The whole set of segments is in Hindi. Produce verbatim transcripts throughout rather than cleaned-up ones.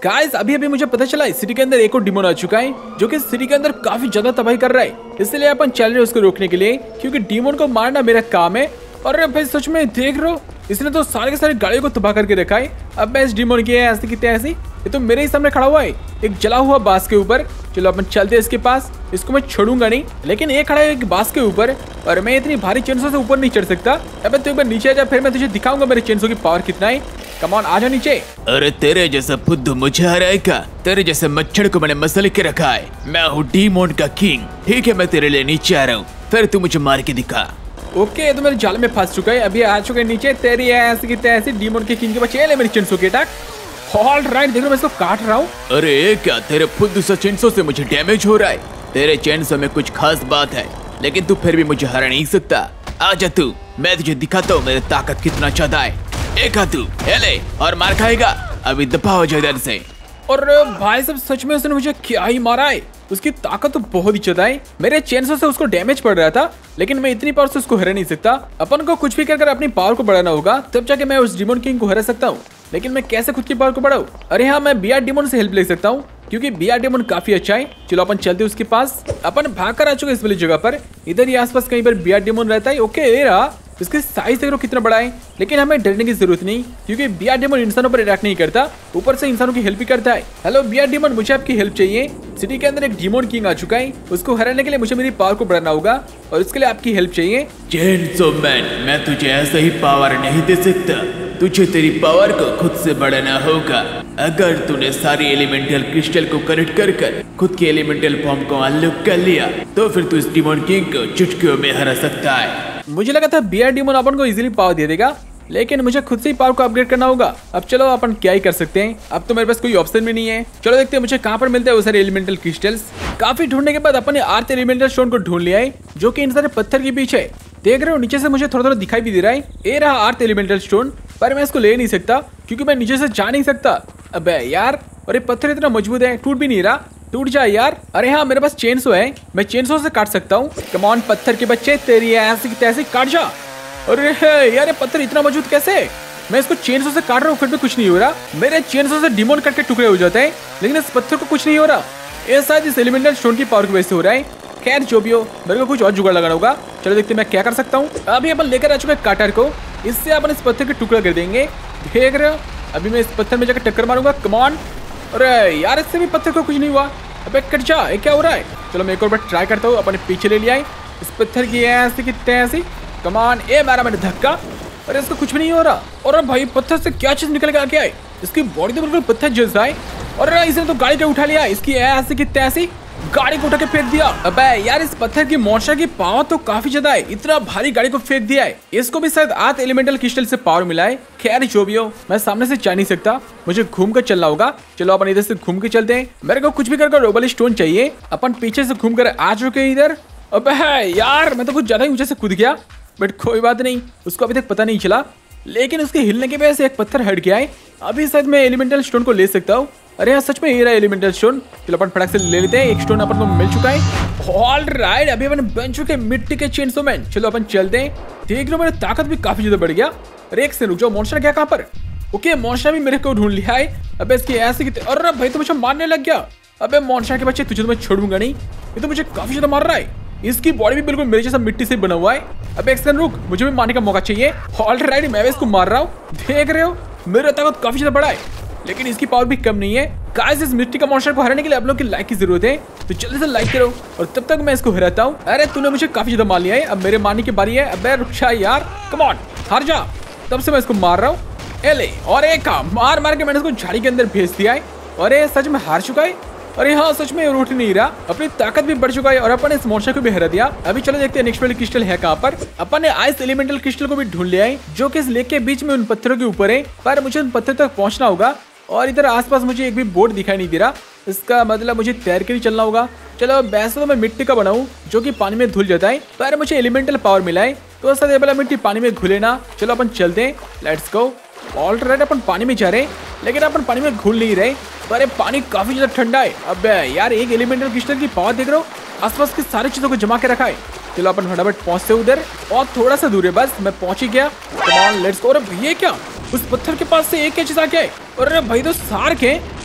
गाइस अभी अभी मुझे पता चला इस सिटी के अंदर एक और डिमोन आ चुका है जो कि सिटी के अंदर काफी ज्यादा तबाही कर रहा है। इसलिए अपन चल रहे हैं उसको रोकने के लिए, क्योंकि डिमोन को मारना मेरा काम है। और भाई सच में देख रहे हो, इसने तो सारे के सारे गाड़ियों को तबाह करके रखा है। अब मैं इस डिमोन की है ऐसे कितने ऐसी, ये तो मेरे ही सामने खड़ा हुआ है एक जला हुआ बांस के ऊपर। चलो अपन चलते हैं इसके पास, इसको मैं छोड़ूंगा नहीं, लेकिन ये खड़ा है एक बांस के ऊपर और मैं इतनी भारी चेंसो से ऊपर नहीं चढ़ सकता। अब तू एक बार नीचे आ जा, फिर मैं तुझे दिखाऊंगा मेरे चेंसो की पावर कितना है। कम ऑन आ जा नीचे। अरे तेरे जैसा फुद्दू मुझे हराएगा? तेरे जैसे मच्छर को मैंने मसल के रखा है। मैं हूँ डीमोन का किंग। ठीक है, मैं तेरे लिए नीचे आ रहा हूँ, फिर तू मुझे मार के दिखा। ओके तो मेरे जाल में फंस चुका है, अभी आ चुके नीचे। तेरी ऐसी की तैसी डीमोन के किंग के बच्चे ले मेरी चेंसो के अटैक। ऑल राइट, देखो मैं इसको काट रहा हूँ। अरे क्या तेरे फुद्दू सा चेंसो से मुझे डैमेज हो रहा है? तेरे चेंसो में कुछ खास बात है, लेकिन तू फिर भी मुझे हरा नहीं सकता। आजा तू, मैं तुझे दिखाता हूँ मेरी ताकत कितना ज्यादा है। एक हाथ तू ले और मार खाएगा। अभी दफा हो जाए इधर से। और भाई सब सच में उसने मुझे क्या ही मारा है, उसकी ताकत तो बहुत ही ज्यादा है। मेरे चेंसो से उसको डैमेज पड़ रहा था, लेकिन मैं इतनी पावर से उसको हरा नहीं सकता। अपन को कुछ भी कर अपनी पावर को बढ़ाना होगा, तब जाके मैं उस डिमोन किंग को हरा सकता हूँ। लेकिन मैं कैसे खुद की पावर को बढ़ाऊं? अरे हाँ, मैं बियर डिमोन से हेल्प ले सकता हूँ, क्योंकि बियर डिमोन काफी अच्छा है। चलो अपन चलते हैं उसके पास। अपन भाग कर आ चुके इस वाली जगह पर, इधर ही आसपास कहीं पर बियर डिमोन रहता है। ओके ये रहा, इसके साइज देखो कितना बड़ा है। लेकिन हमें डरने की जरूरत नहीं, क्योंकि बियर डिमोन इंसानों पर अटैक नहीं करता, ऊपर से इंसानों की हेल्प भी करता है। हेलो बियर डिमोन, मुझे आपकी हेल्प चाहिए। सिटी के अंदर एक डिमोन किंग आ चुका है, उसको हराने के लिए मुझे मेरी पावर को बढ़ाना होगा और इसके लिए आपकी हेल्प चाहिए। चेंसो मैन, मैं तुझे ऐसा ही पावर नहीं दे सकता। तुझे तेरी पावर को खुद से बढ़ाना होगा। अगर तूने सारी एलिमेंटल क्रिस्टल को कनेक्ट कर कर खुद के एलिमेंटल फॉर्म को अनलॉक कर लिया, तो फिर तू इस डिमोन किंग को चुटकियों में हरा सकता है। मुझे लगा था बियर डिमोन अपन को इजीली पावर दे देगा, लेकिन मुझे खुद से ही पावर को अपग्रेड करना होगा। अब चलो अपन क्या ही कर सकते हैं, अब तो मेरे पास कोई ऑप्शन भी नहीं है। चलो देखते हैं मुझे कहाँ पर मिलते हैं वो सारे एलिमेंटल क्रिस्टल्स। काफी ढूंढने के बाद अपन ने आर्थ एलिमेंटल स्टोन को ढूंढ लिया है, जो कि इन सारे पत्थर के पीछे है। देख रहे हो नीचे से मुझे थोड़ा थोड़ा दिखाई भी दे रहा है। ये रहा आर्थ एलिमेंटल स्टोन, पर मैं इसको ले नहीं सकता क्योंकि मैं नीचे से जा नहीं सकता। अबे यार, और ये पत्थर इतना मजबूत है, टूट भी नहीं रहा। टूट जा यार। अरे हाँ, मेरे पास चेनसो है, मैं चेनसो से काट सकता हूँ। कम ऑन पत्थर के बच्चे, तेरी ऐसी की तैसी काट जा। अरे यार, ये पत्थर इतना मजबूत कैसे? मैं इसको चेनसो से काट रहा हूँ, फिर भी कुछ नहीं हो रहा। मेरे चेनसो से डिमोन कट के टुकड़े हो जाते हैं, लेकिन इस पत्थर को कुछ नहीं हो रहा। ये शायद इस एलिमेंटल स्टोन की पावर की वजह से हो रहा है। खैर जो भी हो, मेरे को कुछ और जुगाड़ लगाना होगा। चलो देखते हैं मैं क्या कर सकता हूँ। अभी अपन लेकर आ चुके हैं काटर को, इससे अपन इस पत्थर के टुकड़ा कर देंगे। देख रहे हो, अभी मैं इस पत्थर में जाकर टक्कर मारूंगा। Come on. अरे यार, इससे भी पत्थर को कुछ नहीं हुआ। अबे कट जा, ये क्या हो रहा है? चलो मैं एक और बार ट्राई करता हूँ। अपने पीछे ले लिया है इस पत्थर की ऐसी की तैसी। कम ऑन, ए मारा मैंने धक्का। अरे इसको कुछ भी नहीं हो रहा। और भाई पत्थर से क्या चीज निकल के आ गया है? इसकी बॉडी तो बिल्कुल पत्थर जैसा है। और इसने तो गाड़ी को उठा लिया, इसकी ऐसी की तैसी गाड़ी को उठा के फेंक दिया। अबे यार, इस पत्थर की मॉन्स्टर की पावर तो काफी ज्यादा है, इतना भारी गाड़ी को फेंक दिया है। इसको भी शायद आठ एलिमेंटल क्रिस्टल से पावर मिला है। खैर जो भी हो, मैं सामने से जा नहीं सकता, मुझे घूम कर चलना होगा। चलो अपन इधर से घूम के चलते हैं। मेरे को कुछ भी करके रोबल स्टोन चाहिए। अपन पीछे से घूम कर आ चुके हैं इधर। अबे यार, मैं तो कुछ ज्यादा ही ऊंचे से कूद गया, बट कोई बात नहीं, उसको अभी तक पता नहीं चला। लेकिन उसके हिलने की वजह से एक पत्थर हट गया है। अभी शायद मैं एलिमेंटल स्टोन को ले सकता हूँ। अरे यार, सच में ये रहा एलिमेंटल स्टोन। चलो अपन फटाक से ले लेते हैं। एक स्टोन अपन को मिल चुका है। ऑल राइट, अभी अपन बन चुके हैं मिट्टी के चेनसो मैन। चलो अपन चलते हैं। देख लो, मेरी ताकत भी काफी ज्यादा बढ़ गया। अरे एक से रुक जाओ, मॉन्स्टर क्या कहाँ पर? ओके, मॉन्स्टर भी मेरे को ढूंढ लिया है। अबे इसकी ऐसे की, अरे भाई तो मुझे मारने लग गया। अबे मॉन्स्टर के बच्चे, तुझे तो मैं छोड़ूंगा नहीं, ये तो मुझे काफी ज्यादा मार रहा है। इसकी बॉडी भी बिल्कुल मेरे जैसा मिट्टी से बना हुआ है। अब एक सेकंड रुक, मुझे भी मारने का मौका चाहिए। ऑल राइट, मैं भी इसको मार रहा हूँ। देख रहे हो, मेरा ताकत काफी ज्यादा बड़ा है, लेकिन इसकी पावर भी कम नहीं है। गाइस, इस मिट्टी का मॉन्स्टर को हराने के लिए आप लोग की लाइक की जरूरत है, तो जल्दी से लाइक करो और तब तक मैं इसको हराता हूँ। अरे तूने मुझे काफी ज्यादा मार लिया है, अब मेरे मारने की बारी है। अबे रुक जा यार, कम ऑन, हार जा। तब से मैं इसको मार रहा हूँ। एले और एक मार मार के मैंने इसको झाड़ी के अंदर भेज दिया है। और ये सच में हार चुका है। अरे हाँ, सच में रूठ नहीं रहा, अपनी ताकत भी बढ़ चुका है और अपन इस मॉन्स्टर को भी हरा दिया। अभी चलो देखते हैं नेक्स्ट वाली क्रिस्टल है कहाँ पर। अपन ने आइस एलिमेंटल क्रिस्टल को भी ढूंढ लिया है, जो कि इस लेक के बीच में उन पत्थरों के ऊपर है, पर मुझे उन पत्थर तक पहुंचना होगा। और इधर आसपास मुझे एक भी बोर्ड दिखाई नहीं दे रहा, इसका मतलब मुझे तैर के ही चलना होगा। चलो वैसे तो मैं मिट्टी का बनाऊं, जो कि पानी में धुल जाता है, पर मुझे एलिमेंटल पावर मिला है, तो सर ये वाला मिट्टी पानी में घुले ना। चलो अपन चलते हैं, लेट्स गो। ऑल राइट, अपन पानी में जा रहे हैं, लेकिन अपन पानी में घुल नहीं रहे, पर ये पानी काफी ज्यादा ठंडा है। अब यार, एक एलिमेंटल क्रिस्टल की पावर देख रहे हो, आसपास की सारी चीजों को जमा के रखा है। चलो अपन फटाफट पहुंचते उधर, और थोड़ा सा दूर है बस, मैं पहुंच ही गया। Come on, let's go. अरे भैया, क्या उस पत्थर के पास से एक क्या चीज आ गया है? अरे भाई तो सार्क है,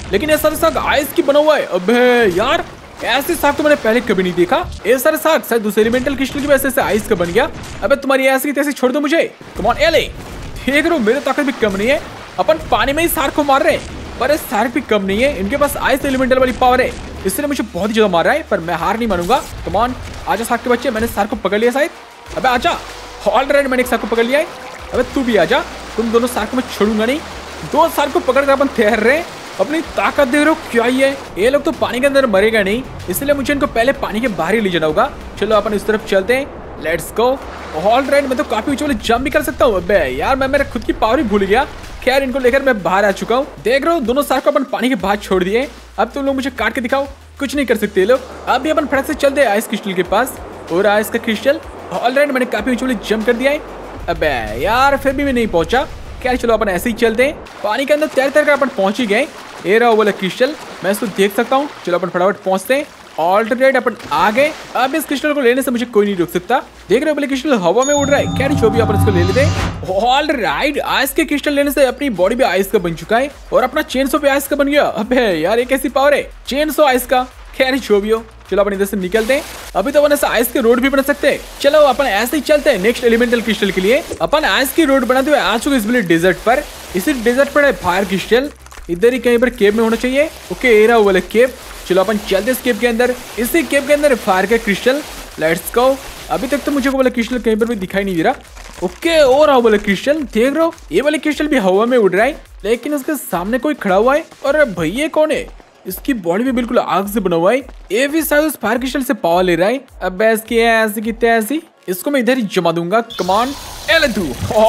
लेकिन ये सारे साग आइस की बना हुआ है। अबे यार ऐसे साग तो मैंने पहले कभी नहीं देखा। ये सारे साग शायद दूसरे एलिमेंटल क्रिस्टल की वजह से आइस का बन गया। अबे तुम्हारी ऐसी की तैसी छोड़ दो मुझे। कम ऑन एले, देख रहे हो मेरी ताकत भी कम नहीं है। अपन पानी में ही सार्क को मार रहे हैं, पर सार्क भी कम नहीं है। इनके पास आइस एलिमेंटल वाली पावर है, इसलिए मुझे बहुत ही ज्यादा मार रहा है, पर मैं हार नहीं मानूंगा। कम ऑन आजा सार्क के बच्चे, मैंने सार्क को पकड़ लिया शायद। अबे आजा, ऑलराइट मैंने एक सार्क को पकड़ लिया है। अबे तू भी आजा, तुम दोनों सार्क को मैं छोड़ूंगा नहीं। दो सार्क को पकड़ कर अपन ठहर रहे हैं। अपनी ताकत देख रहे हो क्या ही है। ये लोग तो पानी के अंदर मरेगा नहीं, इसलिए मुझे इनको पहले पानी के बाहर ही ले जाना होगा। चलो अपन इस तरफ चलते हैं, लेट्स गो। ऑलराइट मैं तो काफी ऊंचे वाले जंप भी कर सकता हूँ। अबे यार मैं मेरे खुद की पावर ही भूल गया। खैर इनको लेकर मैं बाहर आ चुका हूँ। देख रहे हो दोनों सार्क को अपन पानी के बाहर छोड़ दिए। अब तुम लोग मुझे काट के दिखाओ, कुछ नहीं कर सकते लोग। अब भी अपन फटक से चलते हैं आइस क्रिस्टल के पास। और आइस का क्रिस्टल ऑलराइट मैंने काफी ऊंचे वाले जंप कर दिया है। अबे यार फिर भी मैं नहीं पहुंचा। क्या चलो अपन ऐसे ही चलते हैं। पानी के अंदर तैर तैर कर अपन पहुंच ही गए। ये रहा वो वाला क्रिस्टल, मैं इसको देख सकता हूँ। चलो अपन फटाफट पहुंचते हैं। ऑल्टरनेट अपन आ गए। अब इस क्रिस्टल को लेने से मुझे कोई नहीं रोक सकता। देख रहे हो वाले क्रिस्टल हवा में उड़ रहा है। क्या जो भी अपन इसको ले लेते हैं। ऑलराइट आइस के क्रिस्टल लेने से अपनी बॉडी भी आइस का बन चुका है और अपना चेनसो भी आइस का बन गया। अबे यार ये कैसी पावर है, चेनसो आइस का। खैर जो भी हो, चलो अपन इधर से निकलते हैं। अभी तो अपन ऐसा आइस के रोड भी बना सकते हैं। चलो अपन ऐसे ही चलते हैं नेक्स्ट एलिमेंटल क्रिस्टल के लिए। अपन आइस की रोड बनाते हुए आ चुके इस वाले डेजर्ट पर। इसी डेजर्ट पर है फायर क्रिस्टल, इधर ही कहीं पर केव में होना चाहिए। ओके ये रहा वो वाला केव। चलो अपन चलते इस केव के अंदर। इसी केव के अंदर फायर का क्रिस्टल, लेट्स गो। अभी तक तो मुझे वो वाला क्रिस्टल कहीं पर भी दिखाई नहीं दे रहा। ओके और वो वाला क्रिस्टल देख रहे हो, ये वाले क्रिस्टल भी हवा में उड़ रहा है, लेकिन उसके सामने कोई खड़ा हुआ है। और भैया कौन है, इसकी बॉडी भी बिल्कुल आग से बना हुआ है। ये भी शायद उस फायर क्रिस्टल से पावर ले रहा है। अब इसकी ऐसी की तैसी, इसको मैं इधर ही जमा दूंगा। कमान एले तू।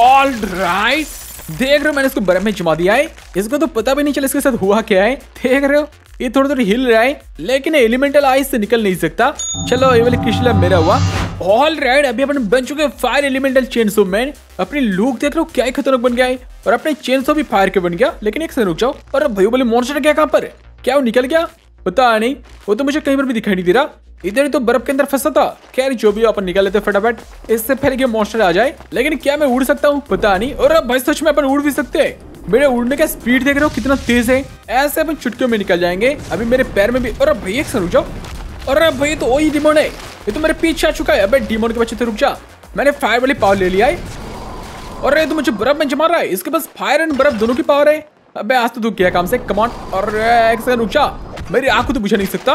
ऑलराइट देख रहे हो मैंने इसको बर्फ में जमा दिया है। इसको तो पता भी नहीं चला इसके साथ हुआ क्या है। देख रहे हो ये थोड़ा थोड़ा हिल रहा है, लेकिन एलिमेंटल आइस से निकल नहीं सकता। चलो ये वाले क्रिस्टल मेरा हुआ। ऑलराइट अभी अपन बन चुके फायर एलिमेंटल चेनसो मैन। अपनी लुक देख लो क्या ही खतरनाक बन गया है, और अपने चेनसो भी फायर के बन गया। लेकिन एक से रुक जाओ, और भाई बोले मॉन्स्टर क्या कहाँ पर, क्या वो निकल गया पता नहीं। वो तो मुझे कहीं पर भी दिखाई नहीं दे रहा, इधर ही तो बर्फ के अंदर फंसा था। खैर जो भी अपन निकाल लेते फटाफट, इससे पहले कि मॉन्स्टर आ जाए। लेकिन क्या मैं उड़ सकता हूँ पता नहीं। और भाई सच में अपन उड़ भी सकते हैं। मेरे उड़ने का स्पीड देख रहे हो कितना तेज है। ऐसे अपन चुटकियों में निकल जाएंगे। अभी मेरे पैर में भी, और भाई एक से रुक जाओ। और भाई तो वही डिमोन है, ये तो मेरे पीछे आ चुका है। अबे डिमोन के बच्चे तो रुक जा, मैंने फायर वाली पावर ले लिया है। और ये तो मुझे बर्फ में जमा रहा है, इसके पास फायर एंड बर्फ दोनों की पावर है। अबे आज तो तू क्या काम से, कम ऑन। और एक सेकंड रुक जा, मेरी आंख को तो बुझा नहीं सकता।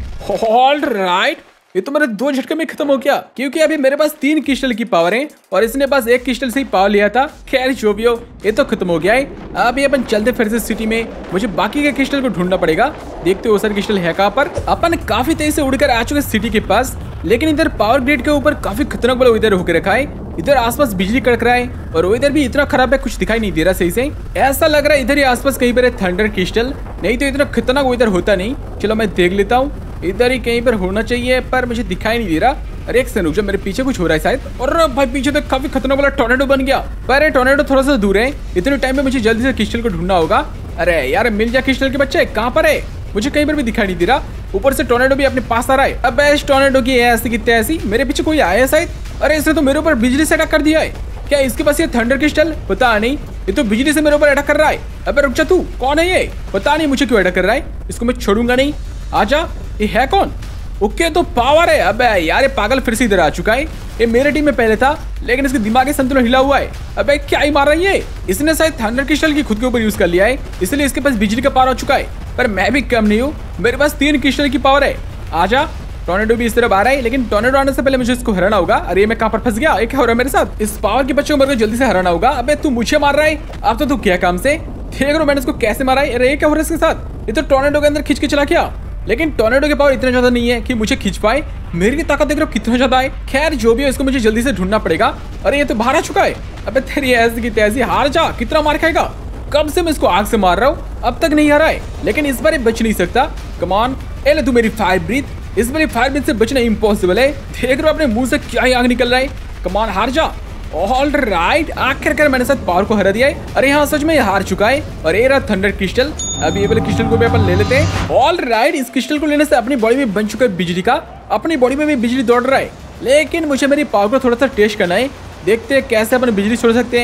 ऑलराइट ये तो मेरे दो झटके में खत्म हो गया, क्योंकि अभी मेरे पास तीन क्रिस्टल की पावर है और इसने पास एक क्रिस्टल से ही पावर लिया था। खैर जो भी हो ये तो खत्म हो गया है। अभी अपन चलते फिर से सिटी में। मुझे बाकी के क्रिस्टल को ढूंढना पड़ेगा। देखते हो सर क्रिस्टल है कहाँ पर। अपन काफी तेज से उड़कर आ चुके सिटी के पास, लेकिन इधर पावर ग्रिड के ऊपर काफी खतरनाक वाला इधर होकर रखा है। इधर आसपास बिजली कड़क रहा है, और वो इधर भी इतना खराब है कुछ दिखाई नहीं दे रहा सही से। ऐसा लग रहा है इधर ही आसपास कहीं पर है थंडर क्रिस्टल, नहीं तो इतना खतरनाक वो इधर होता नहीं। चलो मैं देख लेता हूँ, इधर ही कहीं पर होना चाहिए, पर मुझे दिखाई नहीं दे रहा। अरे एक सेकंड रुक जा, मेरे पीछे कुछ हो रहा है शायद। और भाई पीछे तो काफी खतरनाक वाला टोर्नेडो बन गया, पर टोर्नेडो थोड़ा सा दूर है। इतने टाइम में मुझे जल्दी से क्रिस्टल को ढूंढना होगा। अरे यार मिल जा क्रिस्टल के बच्चे, कहाँ पर है, मुझे कहीं पर भी दिखाई नहीं दे रहा। ऊपर से टोर्नेडो भी अपने पास आ रहा है। अब इस टोर्नेडो की ऐसी की तैसी, मेरे पीछे कोई आया है शायद। अरे इसने तो मेरे ऊपर बिजली से अटैक कर दिया है। क्या इसके पास ये थंडर क्रिस्टल, पता नहीं, ये तो बिजली से मेरे ऊपर अटैक कर रहा है। अबे रुक जा, तू कौन है ये, पता नहीं मुझे क्यों अटैक कर रहा है। इसको मैं छोड़ूंगा नहीं, आजा। ये है कौन, ओके तो पावर है। अबे यार ये पागल फिर से इधर आ चुका है। ये मेरे टीम में पहले था, लेकिन इसके दिमागी संतुलन हिला हुआ है। अबे क्या ही मार रही है, इसने शायद थंडर क्रिस्टल की खुद के ऊपर यूज कर लिया है, इसलिए इसके पास बिजली का पावर हो चुका है। पर मैं भी कम नहीं हूँ, मेरे पास तीन क्रिस्टल की पावर है। आजा। टोर्नेडो भी इस तरफ आ रहा है, लेकिन टोर्नेडो आने से पहले मुझे इसको हराना होगा। अरे मैं कहाँ पर फंस गया, क्या हो रहा है मेरे साथ। इस पावर के बच्चों को मेरे को जल्दी से हराना होगा। अबे तू मुझे मार रहा है, अब तो तू क्या काम से, देख रहा मैंने इसको कैसे मारा है। अरे क्या हो रहा है इसके साथ, ये तो टोर्नेडो के अंदर खींच के चला गया। लेकिन टोर्नेडो की पावर इतना ज्यादा नहीं है कि मुझे खींच पाए। मेरी ताकत देख रहे हो कितना ज्यादा है। खैर जो भी है इसको मुझे जल्दी से ढूंढना पड़ेगा। अरे ये तो बाहर आ चुका है। अबे तेरी ऐसी की तैसी, हार जा, कितना मार खाएगा। कब से मैं इसको आग से मार रहा हूँ, अब तक नहीं हरा है, लेकिन इस बार बच नहीं सकता। कमान ए ले तू मेरी फायर ब्रीथ, इस बार फायर ब्रीथ से बचना इम्पॉसिबल है। देख रहे हो अपने मुंह से क्या ही आग निकल रहा है। कमान हार जा। ऑल राइट आखिरकार मैंने साथ पावर को हरा दिया है। अरे हाँ सच में ये हार चुका है। और ये रहा थंडर क्रिस्टल। अब ये वाले क्रिस्टल को भी अपन ले लेते हैं। ऑल राइट इस क्रिस्टल को लेने से अपनी बॉडी में बन चुका है बिजली का, अपनी बॉडी में भी बिजली दौड़ रहा है। लेकिन मुझे मेरी पावर को थोड़ा सा टेस्ट करना है, देखते हैं कैसे अपन बिजली छोड़ सकते हैं।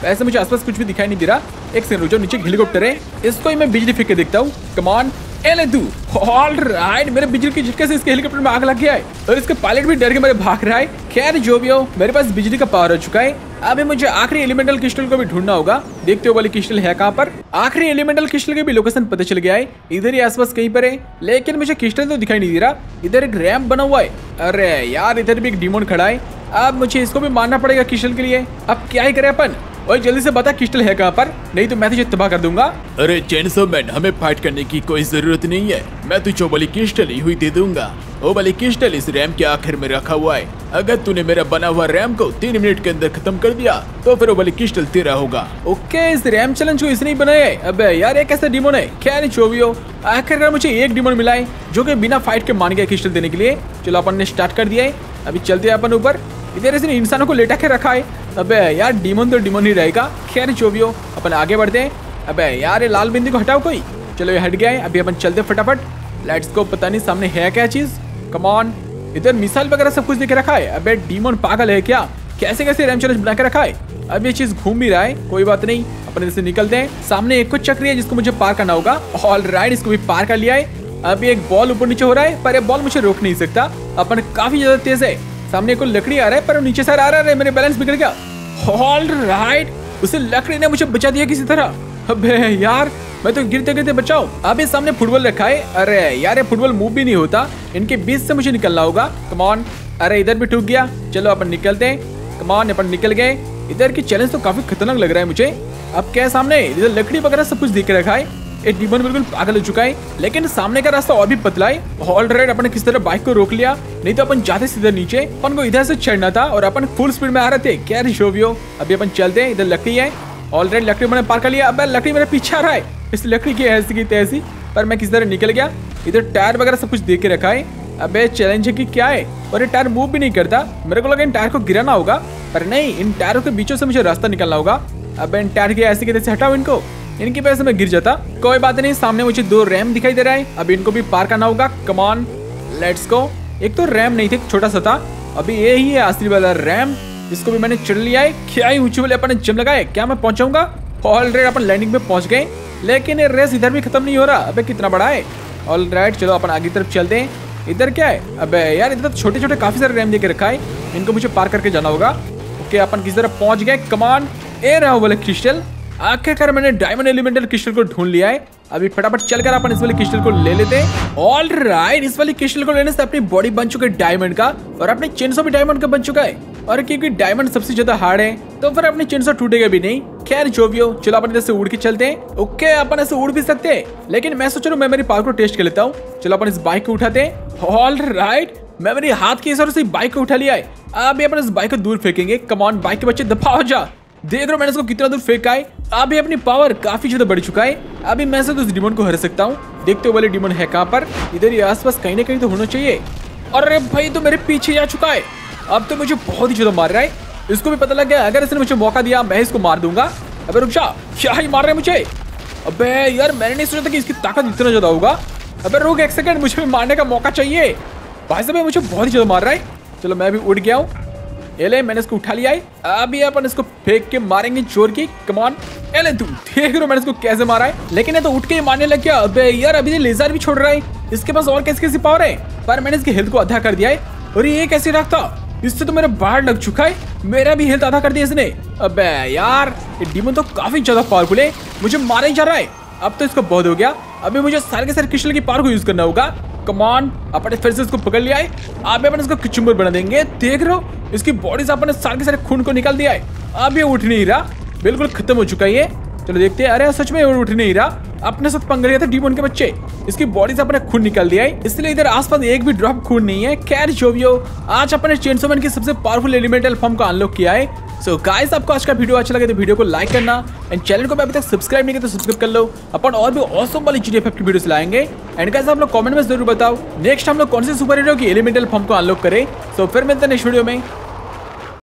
वैसे मुझे आसपास कुछ भी दिखाई नहीं दे रहा। एक सेकंड रुक जाओ, नीचे हेलीकॉप्टर है, इसको ही मैं बिजली फेंक के देखता हूँ। कम ऑन, एले तू। ऑल राइट, मेरे बिजली की झटके से इसके हेलीकॉप्टर में आग लग गया है और इसका पायलट भी डर के मेरे भाग रहा है। खैर जो भी हो, मेरे पास बिजली का पावर हो चुका है। अभी मुझे आखिरी एलिमेंटल क्रिस्टल को भी ढूंढना होगा। देखते हो वाली क्रिस्टल है कहाँ पर। आखिरी एलिमेंटल क्रिस्टल की भी लोकेशन पता चल गया है, इधर ही आसपास कहीं पर है, लेकिन मुझे क्रिस्टल तो दिखाई नहीं दे रहा। इधर एक रैंप बना हुआ है। अरे यार, इधर भी एक डिमोन खड़ा है। अब मुझे इसको भी मारना पड़ेगा क्रिस्टल के लिए। अब क्या ही करें अपन। और जल्दी से बता क्रिस्टल है कहाँ पर, नहीं तो मैं तुझे तबाह कर दूंगा। अरे चेनसो मैन, हमें फाइट करने की कोई जरूरत नहीं है, मैं तुझे वाली क्रिस्टल ही हुई दे दूंगा। वो वाली क्रिस्टल इस रैम के आखिर में रखा हुआ है। अगर तूने मेरा बना हुआ रैम को तीन मिनट के अंदर खत्म कर दिया तो फिर वो वाली क्रिस्टल तेरा होगा। ओके, इस रैम चैलेंज को इसने ही बनाया है। अबे यार, ये कैसा डिमोन है। खैर जो भी हो, आखिरकार मुझे एक डिमोन मिला है जो कि बिना फाइट के मान गया क्रिस्टल देने के लिए। चलो अपन ने स्टार्ट कर दिया है, अभी चलते हैं अपन ऊपर। इधर इसने इंसानों को लेटा के रखा है। अबे यार, डिमोन तो डिमोन ही रहेगा। खैर जो भी हो, अपन आगे बढ़ते हैं। अबे यार, ये लाल बिंदी को हटाओ कोई। चलो ये हट गया है, अभी अपन चलते फटाफट। Let's go. पता नहीं सामने है क्या चीज। कम ऑन, इधर मिसाइल वगैरह सब कुछ देके रखा है। अबे डिमोन पागल है क्या, कैसे कैसे रैम चैलेंज बना के रखा है। अब ये चीज घूम भी रहा है, कोई बात नहीं, अपन इधर से निकलते हैं। सामने एक कुछ चक्री है जिसको मुझे पार करना होगा। ऑल राइट, इसको भी पार कर लिया है। अभी एक बॉल ऊपर नीचे हो रहा है, पर ये बॉल मुझे रोक नहीं सकता। अपन काफी ज्यादा तेज है। सामने कोई लकड़ी आ रहा है पर नीचे से आ रहा है, मेरे बैलेंस बिगड़ गया। ऑल राइट, उसे लकड़ी ने मुझे बचा दिया किसी तरह। अबे यार, मैं तो गिरते गिरते बचाऊं। अभी सामने फुटबॉल रखा है। अरे यार, ये फुटबॉल मूव भी नहीं होता, इनके बीच से मुझे निकलना होगा। Come on. अरे इधर भी टूट गया। चलो अपन निकलते हैं। कम ऑन, अपन निकल गए। इधर की चैलेंज तो काफी खतरनाक लग रहा है मुझे। अब क्या सामने इधर लकड़ी वगैरह सब कुछ दिख रखा है। एक डिमोन बिल्कुल पागल हो चुका है, लेकिन सामने का रास्ता और भी पतला है। ऑल राइट, अपन किस तरह बाइक को रोक लिया, नहीं तो अपन जाते सीधे नीचे। अपन को इधर से चढ़ना था और अपन फुल स्पीड में आ रहे थे। क्या रिशोवियो, अभी अपन चलते हैं। इधर लकड़ी है। ऑल राइट, लकड़ी मैंने पार कर लिया। अब लकड़ी मेरे पीछे आ रहा है। इस लकड़ी की ऐसी की तैसी, पर मैं किस तरह निकल गया। इधर टायर वगैरह सब कुछ देख के रखा है। अबे चैलेंज है कि क्या है, और ये टायर मूव भी नहीं करता। मेरे को लगा इन टायर को गिराना होगा, पर नहीं, इन टायरों के बीचों से मुझे रास्ता निकलना होगा। अब इन टायर की ऐसी की तैसी हटाओ इनको, इनकी वजह से मैं गिर जाता। कोई बात नहीं, सामने मुझे दो रैम दिखाई दे रहा है, अब इनको भी पार करना होगा। Come on, let's go. एक तो रैम नहीं थे, छोटा सा था। अभी ये ही है असली वाला रैम, इसको भी मैंने चढ़ लिया है। क्या ही ऊंचे वाले अपन जम लगाए, क्या मैं पहुंचाऊंगा। ऑलरेडी अपन लैंडिंग पे पहुंच गए, लेकिन ये रेस इधर भी खत्म नहीं हो रहा। अबे कितना बड़ा है। ऑल राइट, चलो अपन आगे तरफ चलते हैं। इधर क्या है। अबे यार, इधर तो छोटे छोटे काफी सारे रैम देके रखा है, इनको मुझे पार करके जाना होगा। ओके, अपन किस तरह पहुंच गए। कमान, ए रहा वाले क्रिस्टल। आखिरकार मैंने डायमंड एलिमेंटल क्रिस्टल को ढूंढ लिया है। अभी फटाफट चलकर अपन इस वाले क्रिस्टल को ले लेते हैं। ऑल राइट, इस वाले क्रिस्टल को लेने से अपनी बॉडी बन चुका है डायमंड का, और अपने चेनसो भी डायमंड का बन चुका है। और क्योंकि डायमंड सबसे ज्यादा हार्ड है, तो फिर अपने चेनसो टूटेगा भी नहीं। खैर जो भी हो, चलो अपन इधर से उड़ के चलते हैं। ओके, अपन ऐसे उड़ भी सकते हैं, लेकिन मैं सोच रहा हूँ मैं मेरी पावर को टेस्ट कर लेता हूँ। चलो अपन इस बाइक को उठाते हैं। ऑल राइट, मैं मेरे हाथ के इशारे से बाइक को उठा लिया है। अभी अपन इस बाइक को दूर फेंकेंगे। कम ऑन, बाइक के बच्चे दफा हो जा। देख रहे हो मैंने इसको कितना दूर फेंका है। अभी अपनी पावर काफी ज्यादा बढ़ चुका है। अभी मैं से तो इस डिमोन को हरा सकता हूँ। देखते हो वाले डिमोन है कहाँ पर। इधर ही आसपास कहीं ना कहीं तो होना चाहिए। अरे भाई, तो मेरे पीछे आ चुका है। अब तो मुझे बहुत ही ज्यादा मार रहा है। इसको भी पता लग गया, अगर इसने मुझे मौका दिया मैं इसको मार दूंगा। अबे रुक जा, क्या ही मार रहे हैं मुझे। अबे यार, मैंने नहीं सोचा था कि इसकी ताकत इतना ज्यादा होगा। अबे रुक एक सेकंड, मुझे भी मारने का मौका चाहिए। भाई साहब, मुझे बहुत ही ज्यादा मार रहा है। चलो मैं भी उड़ गया हूँ। ये ले, मैंने इसको उठा लिया है। अभी अपन इसको फेंक के मारेंगे जोर की। कम ऑन, एले तू देख रो मैंने इसको कैसे मारा है, लेकिन ये तो उठ के ही मारने लग गया। अबे यार, अभी ये लेजर भी छोड़ रहा है। इसके पास और कैसी कैसी पावर है, पर मैंने इसके हेल्थ को आधा कर दिया है। और ये कैसे रखता, इससे तो मेरा बाहर लग चुका है। मेरा भी हेल्थ आधा कर दिया इसने। अबे यार, ये डिमोन तो काफी ज्यादा पावरफुल है, मुझे मारा ही जा रहा है। अब तो इसको बहुत हो गया। अभी मुझे सारे के सारे क्रिस्टल की पावर को यूज करना होगा। कम ऑन, अपन फिर से इसको पकड़ लिया है। अब अपन इसको किचुम्बर बना देंगे। देख रहे हो, इसकी बॉडी से अपन ने सारे के सारे खून को निकाल दिया है। अब ये उठ नहीं रहा, बिल्कुल खत्म हो चुका है ये। चलो देखते हैं। अरे सच में उठ नहीं रहा, अपने साथ पंगा लिया था डिमोन के बच्चे। इसकी बॉडी से अपने खून निकाल दिया है, इसलिए इधर आसपास एक भी ड्रॉप खून नहीं है। खैर जो भी हो, आज अपने चेनसो मैन की सबसे पावरफुल एलिमेंटल फॉर्म को अनलॉक किया है। सो गाइस, आपको आज का वीडियो अच्छा लगे तो वीडियो को लाइक करना, एंड चैनल को अभी तक सब्सक्राइब नहीं किया तो सब्सक्राइब कर लो। अपन और भी ऑसम वाली जीटीए फाइव की वीडियोस लाएंगे। एंड गाइस, आप लोग कमेंट में जरूर बताओ नेक्स्ट हम लोग कौन से सुपर हीरो की एलिमेंटल फॉर्म को अनलॉक करें। सो फिर मिलते हैं नेक्स्ट वीडियो में।